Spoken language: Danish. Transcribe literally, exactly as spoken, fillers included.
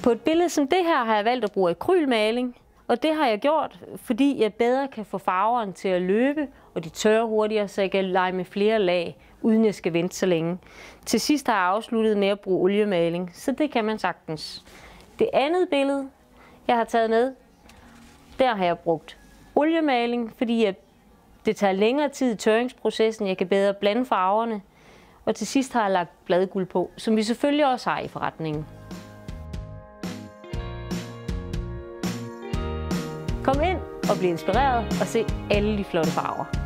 På et billede som det her har jeg valgt at bruge akrylmaling, og det har jeg gjort, fordi jeg bedre kan få farverne til at løbe, og de tørrer hurtigere, så jeg kan lege med flere lag, uden jeg skal vente så længe. Til sidst har jeg afsluttet med at bruge oliemaling, så det kan man sagtens. Det andet billede, jeg har taget med, der har jeg brugt oliemaling, fordi jeg, det tager længere tid i tørringsprocessen, jeg kan bedre blande farverne. Og til sidst har jeg lagt bladguld på, som vi selvfølgelig også har i forretningen. Kom ind og bliv inspireret og se alle de flotte farver.